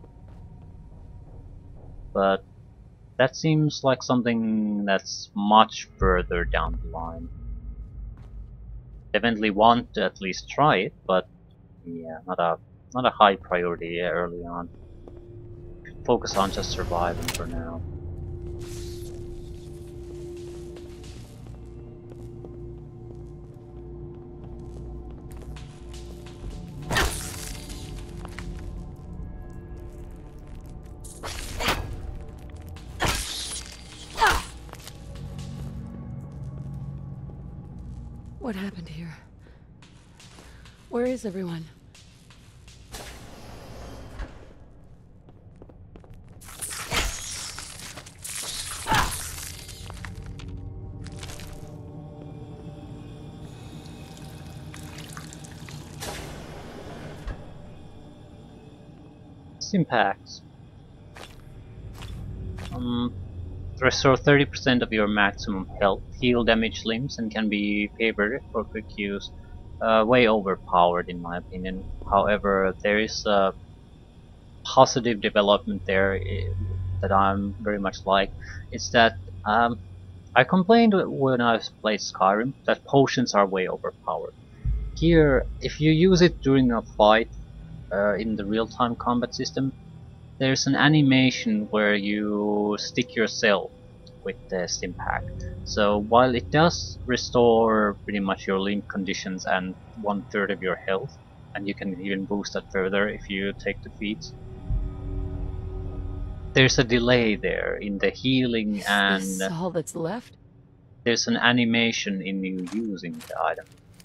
But that seems like something that's much further down the line. Definitely want to at least try it, but yeah, not a high priority early on. Focus on just surviving for now. What happened here? Where is everyone? Impacts. Restore 30% of your maximum health, heal damaged limbs, and can be favored for quick use. Way overpowered in my opinion. However, there is a positive development there that I'm very much like. It's that I complained when I played Skyrim that potions are way overpowered. Here, if you use it during a fight, in the real-time combat system, there's an animation where you stick yourself with the Stimpak. So while it does restore pretty much your limb conditions and 1/3 of your health, and you can even boost that further if you take the feats, there's a delay there in the healing, and is this all that's left? There's an animation in you using the item.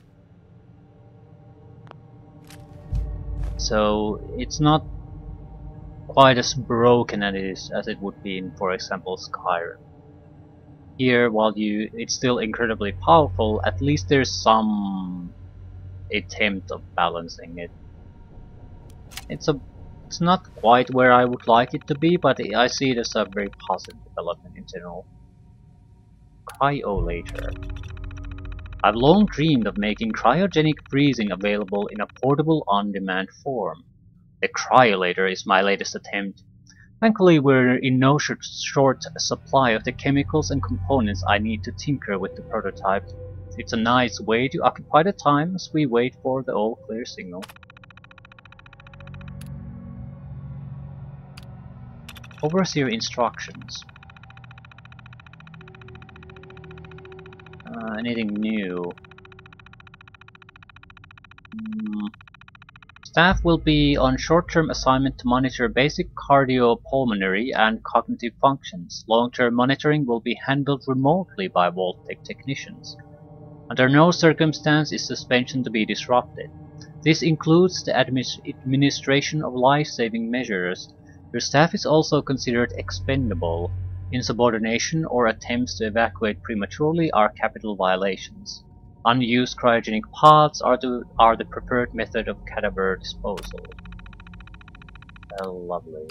So it's not quite as broken as it would be in, for example, Skyrim. Here, while it's still incredibly powerful, at least there's some attempt of balancing it. It's not quite where I would like it to be, but I see it as a very positive development in general. Cryolator. I've long dreamed of making cryogenic freezing available in a portable on-demand form. The Cryolator is my latest attempt. Thankfully, we're in no short supply of the chemicals and components I need to tinker with the prototype. It's a nice way to occupy the time as we wait for the all-clear signal. Overseer instructions. Anything new? Staff will be on short-term assignment to monitor basic cardiopulmonary and cognitive functions. Long-term monitoring will be handled remotely by Vault-Tec technicians. Under no circumstance is suspension to be disrupted. This includes the administration of life-saving measures. Your staff is also considered expendable. Insubordination or attempts to evacuate prematurely are capital violations. Unused cryogenic pods are the preferred method of cadaver disposal. Lovely.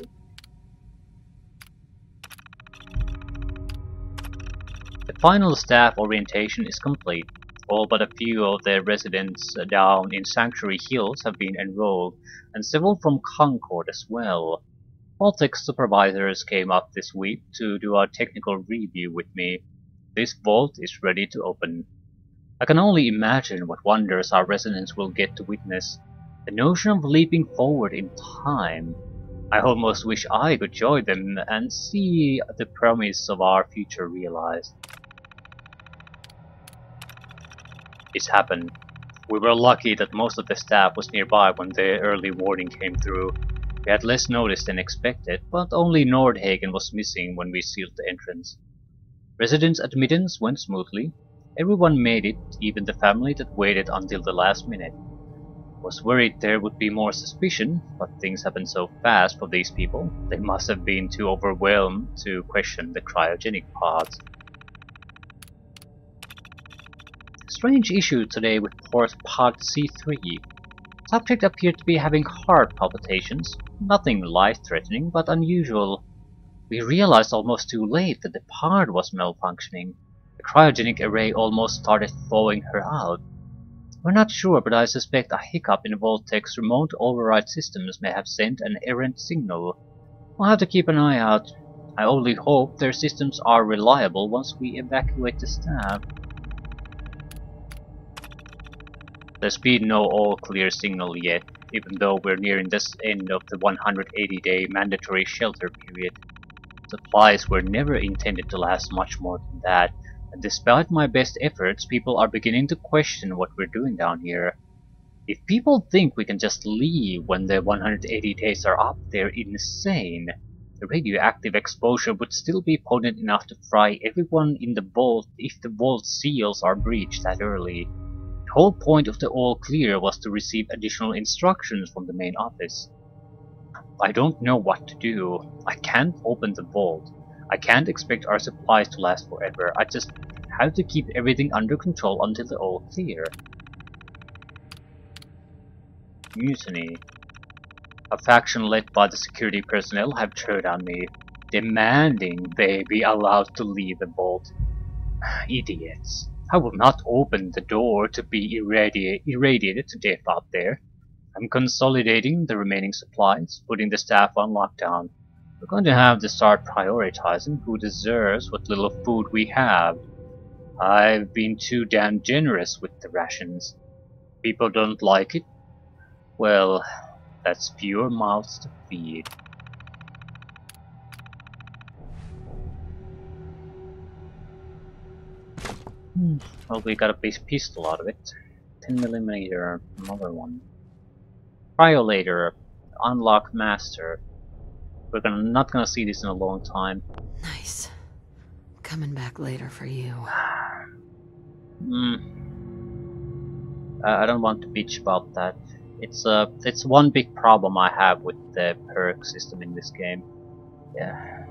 The final staff orientation is complete. All but a few of the residents down in Sanctuary Hills have been enrolled, and several from Concord as well. Vault-Tec supervisors came up this week to do a technical review with me. This vault is ready to open. I can only imagine what wonders our residents will get to witness. The notion of leaping forward in time. I almost wish I could join them and see the promise of our future realized. It's happened. We were lucky that most of the staff was nearby when the early warning came through. We had less notice than expected, but only Nordhagen was missing when we sealed the entrance. Residents' admittance went smoothly. Everyone made it, even the family that waited until the last minute. Was worried there would be more suspicion, but things happened so fast for these people. They must have been too overwhelmed to question the cryogenic pods. Strange issue today with port pod C3. Subject appeared to be having heart palpitations. Nothing life-threatening, but unusual. We realized almost too late that the pod was malfunctioning. The cryogenic array almost started thawing her out. We're not sure, but I suspect a hiccup in Vault-Tech's remote override systems may have sent an errant signal. We'll have to keep an eye out. I only hope their systems are reliable once we evacuate the staff. There's been no all-clear signal yet, even though we're nearing the end of the 180-day mandatory shelter period. Supplies were never intended to last much more than that. And despite my best efforts, people are beginning to question what we're doing down here. If people think we can just leave when the 180 days are up, they're insane. The radioactive exposure would still be potent enough to fry everyone in the vault if the vault seals are breached that early. The whole point of the all clear was to receive additional instructions from the main office. I don't know what to do. I can't open the vault. I can't expect our supplies to last forever. I just have to keep everything under control until the all clear. Mutiny. A faction led by the security personnel have turned on me, demanding they be allowed to leave the vault. Idiots. I will not open the door to be irradiated to death out there. I'm consolidating the remaining supplies, putting the staff on lockdown. We're going to have to start prioritizing who deserves what little food we have. I've been too damn generous with the rations. People don't like it? Well, that's fewer mouths to feed. Well, we got a base pistol out of it. 10mm, another one. Cryolator, unlock master. We're not gonna see this in a long time. Nice. Coming back later for you. I don't want to bitch about that. It's one big problem I have with the perk system in this game. Yeah.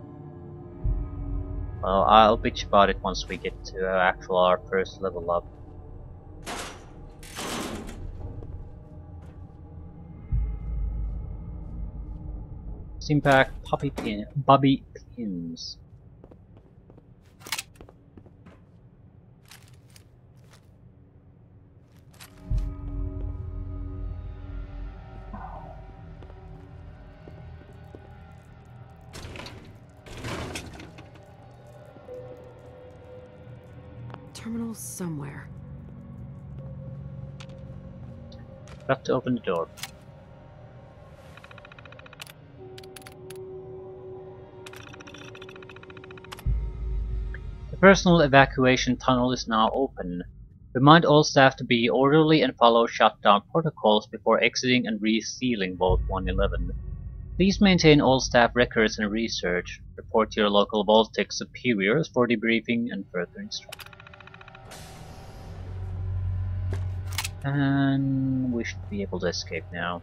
Well, I'll bitch about it once we get to our first level up. Stimpack, Bobby Pins. Terminal somewhere. Got to open the door. The personal evacuation tunnel is now open. Remind all staff to be orderly and follow shutdown protocols before exiting and resealing Vault 111. Please maintain all staff records and research. Report to your local Vault-Tech superiors for debriefing and further instruction. And we should be able to escape now.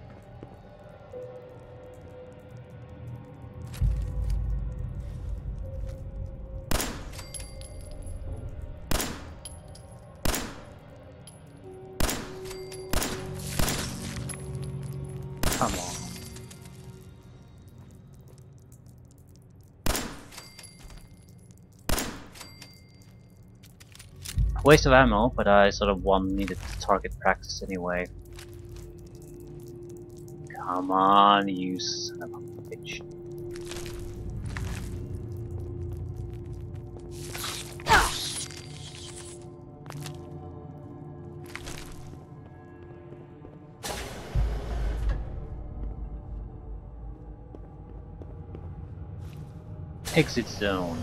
Come on. Waste of ammo, but I sort of needed to target practice anyway. Come on, you son of a bitch. Exit zone.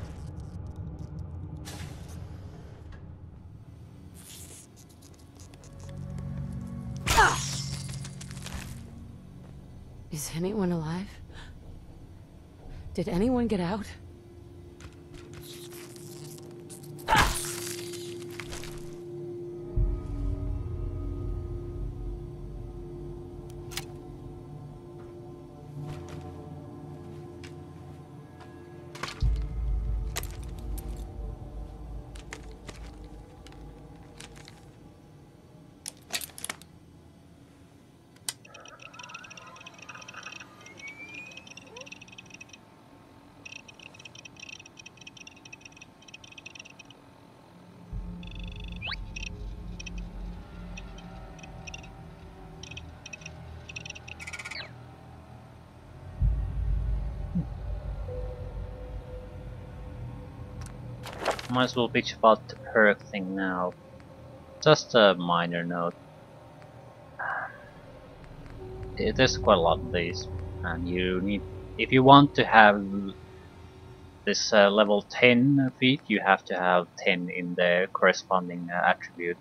Is anyone alive? Did anyone get out? Might as well bitch about the perk thing now. Just a minor note. There's quite a lot of these, and you need, if you want to have this level 10 feat, you have to have 10 in the corresponding attribute.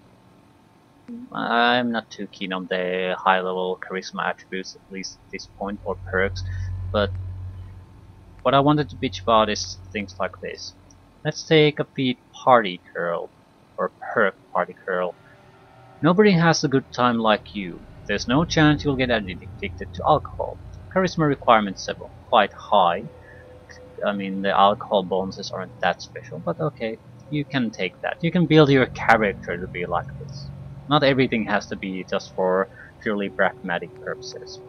I'm not too keen on the high level charisma attributes, at least at this point, or perks, but what I wanted to bitch about is things like this. Let's take a feat Party Girl, or perk Party Girl. Nobody has a good time like you. There's no chance you'll get addicted to alcohol. Charisma requirements are quite high. I mean, the alcohol bonuses aren't that special, but okay, you can take that. You can build your character to be like this. Not everything has to be just for purely pragmatic purposes.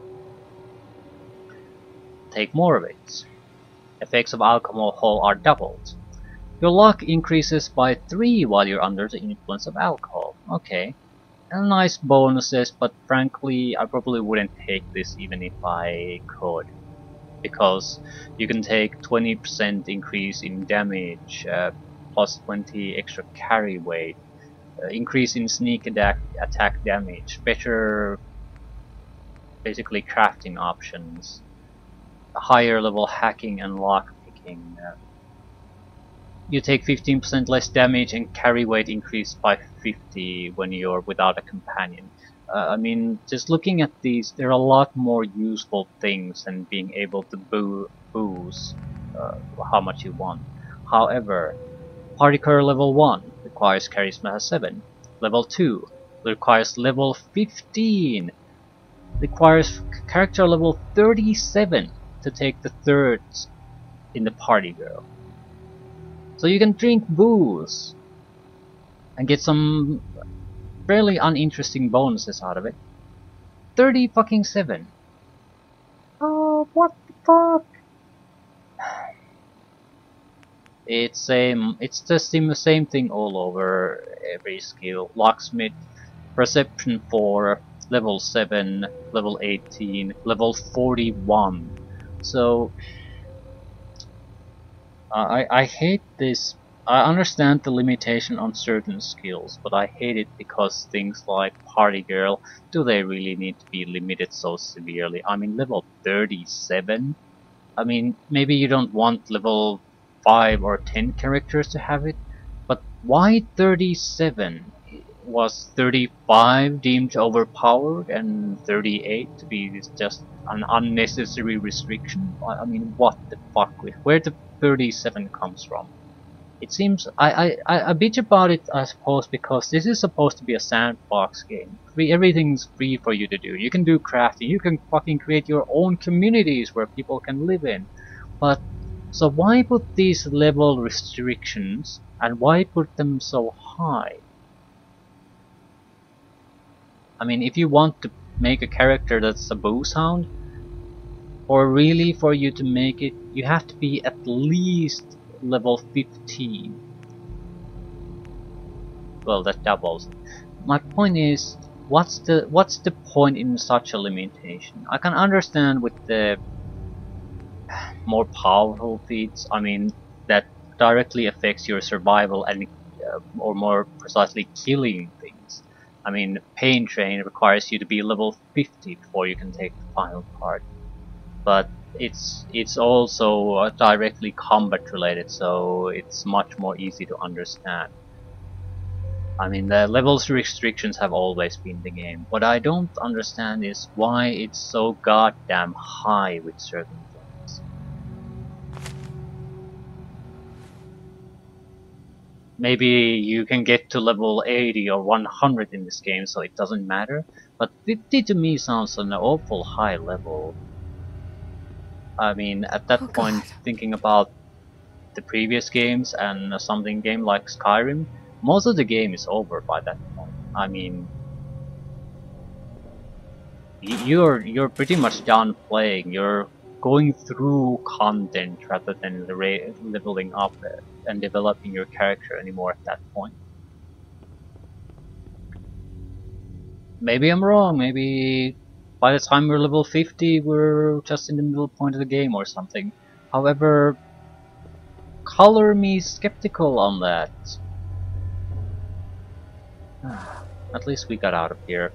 Take more of it. Effects of alcohol are doubled. Your luck increases by 3 while you're under the influence of alcohol. Okay. Nice bonuses, but frankly, I probably wouldn't take this even if I could. Because you can take 20% increase in damage, plus 20 extra carry weight, increase in sneak attack damage, better basically crafting options, higher level hacking and lockpicking. You take 15% less damage and carry weight increased by 50 when you're without a companion. I mean, just looking at these, there are a lot more useful things than being able to boost how much you want. However, Party Girl level 1 requires Charisma 7. Level 2 requires level 15. Requires character level 37 to take the third in the Party Girl. So you can drink booze and get some fairly uninteresting bonuses out of it. 37. Oh, what the fuck? It's the same thing all over every skill. Locksmith, Perception 4, level 7, level 18, level 41. So I hate this. I understand the limitation on certain skills, but I hate it because things like Party Girl, do they really need to be limited so severely? I mean, level 37? I mean, maybe you don't want level 5 or 10 characters to have it, but why 37? Was 35 deemed overpowered and 38 to be just an unnecessary restriction? I mean, what the fuck? Where the 37 comes from? It seems I bitch about it, I suppose, because this is supposed to be a sandbox game. Everything's free for you to do. You can do crafting. You can fucking create your own communities where people can live in. But so why put these level restrictions and why put them so high? I mean, if you want to make a character that's a booze hound, or really for you to make it, you have to be at least level 15. Well, that doubles. My point is, what's the point in such a limitation? I can understand with the more powerful feats. I mean, that directly affects your survival and, or more precisely, killing things. I mean, Pain Train requires you to be level 50 before you can take the final part. But it's also directly combat related, so it's much more easy to understand. I mean, the levels restrictions have always been the game. What I don't understand is why it's so goddamn high with certain things. Maybe you can get to level 80 or 100 in this game, so it doesn't matter. But 50 to me sounds an awful high level. I mean, at that point, thinking about the previous games and something game like Skyrim, most of the game is over by that point. I mean, you're pretty much done playing. You're going through content rather than leveling up and developing your character anymore at that point. Maybe I'm wrong. Maybe by the time we're level 50, we're just in the middle point of the game or something. However, color me skeptical on that. At least we got out of here.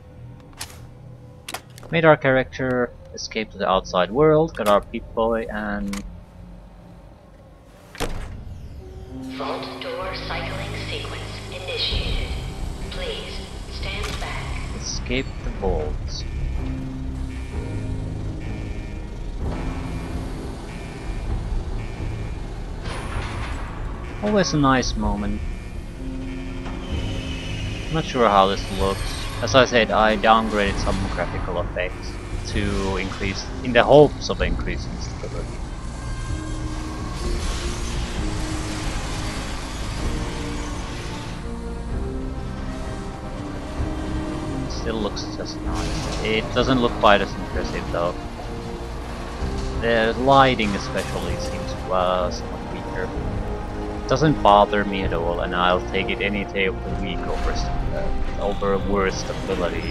Made our character escape to the outside world, got our Pip-Boy, and... Vault door cycling sequence initiated. Please stand back. Escape the vault. Always a nice moment. Not sure how this looks. As I said, I downgraded some graphical effects to increase, in the hopes of increasing stability. Still looks just nice. It doesn't look quite as impressive though. The lighting especially seems somewhat weaker. It doesn't bother me at all, and I'll take it any day of the week over worse stability.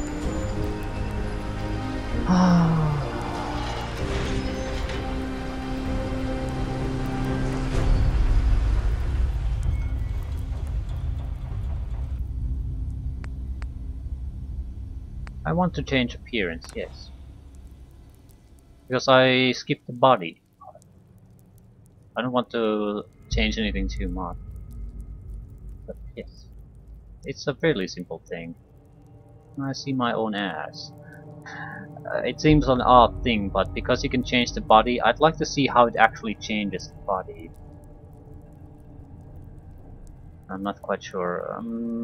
I want to change appearance, yes. Because I skipped the body. I don't want to change anything too much. But yes. It's a fairly simple thing. I see my own ass. It seems an odd thing, but because you can change the body, I'd like to see how it actually changes the body. I'm not quite sure.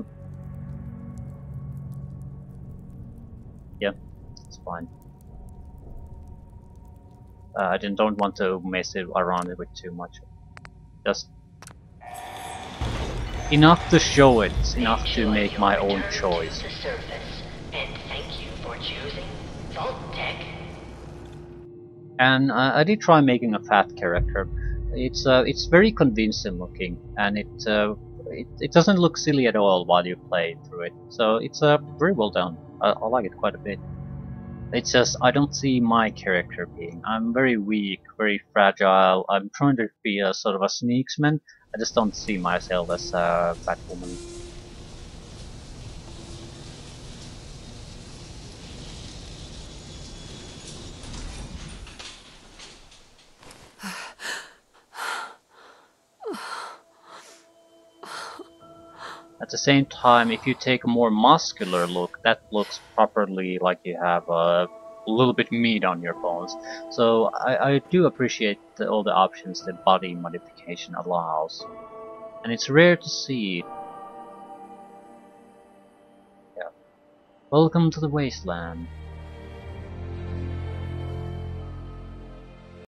Yeah, it's fine. I don't want to mess it around with too much. Just enough to show it, enough to make my own choice. The surface, and thank you for choosing Vault-Tec. And I did try making a fat character. It's very convincing looking, and it doesn't look silly at all while you play through it. So it's very well done. I like it quite a bit. It's just I don't see my character being. I'm very weak, very fragile. I'm trying to be a sort of a sneaksman. I just don't see myself as a fat woman. At the same time, if you take a more muscular look, that looks properly like you have a little bit meat on your bones. So I do appreciate all the options that body modification allows. And it's rare to see. Yeah. Welcome to the wasteland.